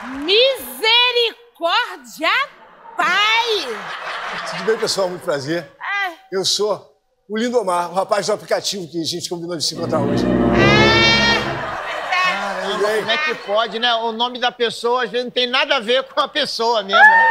Misericórdia, pai! Tudo bem, pessoal? Muito prazer. Eu sou o Lindomar, o rapaz do aplicativo que a gente combinou de se encontrar hoje. Caramba, como é que pode, né? O nome da pessoa, às vezes, não tem nada a ver com a pessoa mesmo, né?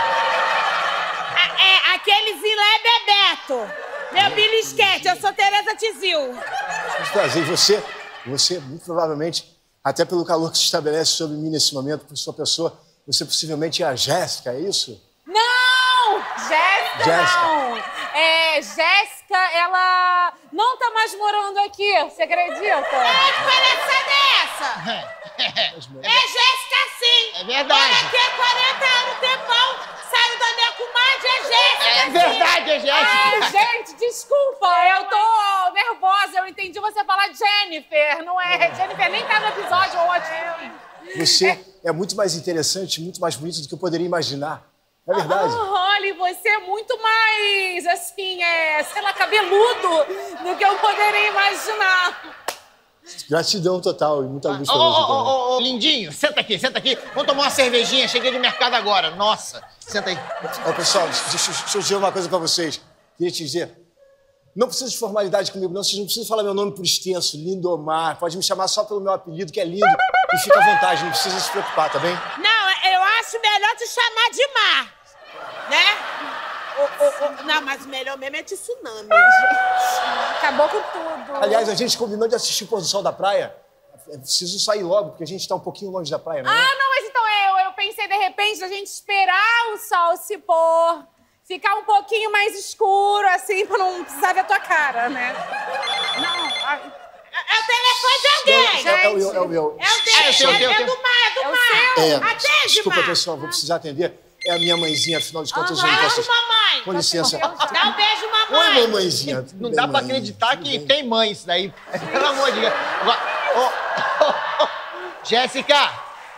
Aquelezinho lá é Bebeto. Meu bilisquete, eu sou Tereza Tizil. Muito prazer. E você, muito provavelmente, até pelo calor que se estabelece sobre mim nesse momento, por sua pessoa, você possivelmente é a Jéssica, é isso? Não! Jéssica não! Jéssica, ela não tá mais morando aqui, você acredita? Que palhaçada é essa? Jéssica sim! É verdade. Olha aqui há 40 anos, tempão, saiu da minha comadre, é Jéssica! É verdade, é Jéssica! Gente, desculpa, eu tô nervosa, eu entendi você falar Jennifer, não é? Jennifer nem tá no episódio hoje. Você é muito mais interessante, muito mais bonita do que eu poderia imaginar. É verdade. Olha, você é muito mais, assim, sei lá, cabeludo do que eu poderia imaginar. Gratidão total e muita luz pra você. Lindinho, senta aqui. Vamos tomar uma cervejinha, cheguei de mercado agora. Nossa, senta aí. Pessoal, deixa eu dizer uma coisa pra vocês. Queria te dizer, não precisa de formalidade comigo, não. Vocês não precisam falar meu nome por extenso, Lindomar. Pode me chamar só pelo meu apelido, que é lindo. E fica à vontade, não precisa se preocupar, tá bem? Não, eu acho melhor te chamar de Mar, né? Não, mas o melhor mesmo é tsunami, gente. Acabou com tudo. Aliás, a gente combinou de assistir o pôr do sol da praia. É preciso sair logo, porque a gente tá um pouquinho longe da praia, né? Não, mas então eu pensei, de repente, a gente esperar o sol se pôr, ficar um pouquinho mais escuro, assim, pra não precisar ver a tua cara, né? Não, é o telefone de alguém, gente. É o meu. É do Mar. Atende, desculpa, Mar. pessoal, vou precisar atender. É a minha mãezinha, afinal de contas, eu não Beijo, posso... mamãe. Com licença. Dá um beijo, mamãe. Oi, mamãezinha. Não dá pra acreditar que tem mãe isso daí. Pelo amor de Deus. Jéssica.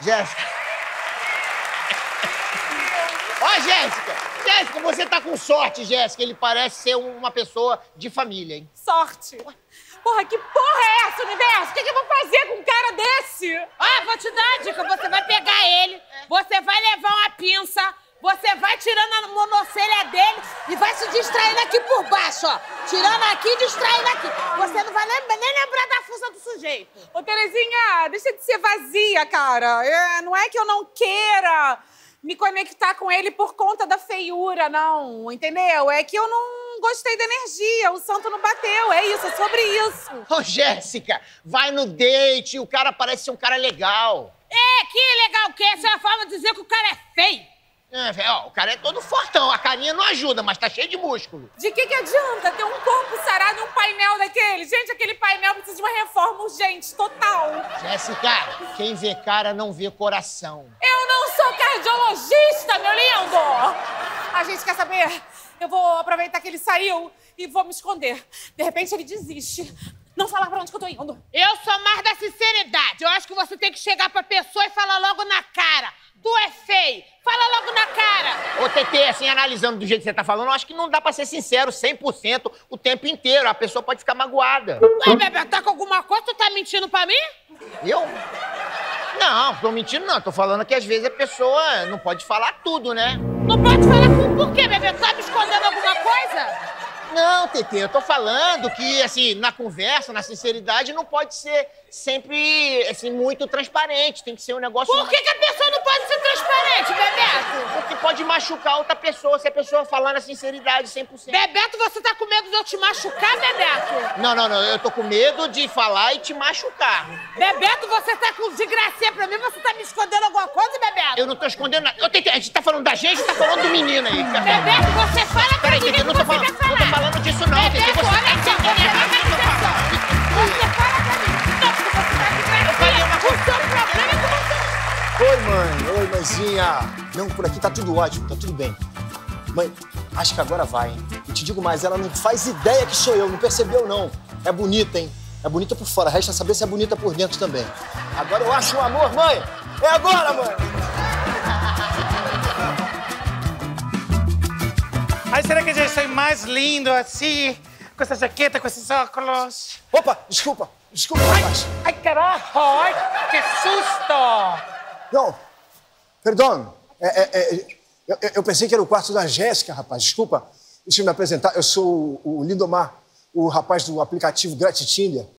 Jéssica, você tá com sorte, Jéssica. Ele parece ser uma pessoa de família, hein? Sorte. Porra, que porra é essa, universo? O que eu vou fazer com um cara desse? Vou te dar uma dica. Você vai pegar ele, você vai levar uma pinça, você vai tirando a monocelha dele e vai se distraindo aqui por baixo, ó. Tirando aqui e distraindo aqui. Você não vai nem lembrar da fuça do sujeito. Ô, Terezinha, deixa de ser vazia, cara. Não é que eu não queira me conectar com ele por conta da feiura, não, entendeu? É que eu não gostei da energia, o santo não bateu, é isso, é sobre isso. Jéssica, vai no date, o cara parece ser um cara legal. Que legal que essa é a forma de dizer que o cara é feio. O cara é todo fortão, a carinha não ajuda, mas tá cheio de músculo. De que adianta ter um corpo sarado e um painel daquele? Gente, aquele painel precisa de uma reforma urgente, total. Jéssica, quem vê cara não vê coração. Eu não sou cardiologista, meu lindo! A gente quer saber? Eu vou aproveitar que ele saiu e vou me esconder. De repente ele desiste. Não falar pra onde que eu tô indo. Eu sou mais da sinceridade. Eu acho que você tem que chegar pra pessoa e falar logo na cara. Tu é feio. Fala logo na cara. Ô, TT, assim, analisando do jeito que você tá falando, eu acho que não dá pra ser sincero 100% o tempo inteiro. A pessoa pode ficar magoada. Ué, Bebê, tá com alguma coisa? Tu tá mentindo pra mim? Eu? Não, tô mentindo não. Tô falando que às vezes a pessoa não pode falar tudo, né? Não pode falar tudo por quê, Bebê? Tu tá me escondendo alguma coisa? Não, TT, eu tô falando que, assim, na conversa, na sinceridade, não pode ser sempre, assim, muito transparente. Tem que ser um negócio... Por que a pessoa não pode ser transparente, Bebeto? Porque pode machucar outra pessoa, se a pessoa falar na sinceridade 100%. Bebeto, você tá com medo de eu te machucar, Bebeto? Não, eu tô com medo de falar e te machucar. Bebeto, você tá com desgracinha pra mim, você tá me escondendo alguma coisa, Bebeto? Eu não tô escondendo nada. A gente tá falando da gente, tá falando do menino aí. Bebeto, você fala pra mim, não tô falando disso não. Bebeto, olha aqui, você fala pra mim. Não, porque você tá desgracinha. O seu problema é com você. Oi, mãe. Oi, mãezinha. Não, por aqui tá tudo ótimo, tá tudo bem. Mãe, acho que agora vai, hein? E te digo mais, ela não faz ideia que sou eu, não percebeu, não. É bonita, hein? É bonita por fora, resta saber se é bonita por dentro também. Agora eu acho um amor, mãe! É agora, mãe! Ai, será que eu já estou mais lindo assim? Com essa jaqueta, com esses óculos? Opa, desculpa, rapaz. Ai, caraca! Ai, que susto! Não, Perdão. Eu pensei que era o quarto da Jéssica, rapaz. Desculpa. Deixa eu me apresentar. Eu sou o Lindomar, o rapaz do aplicativo Gratitinder.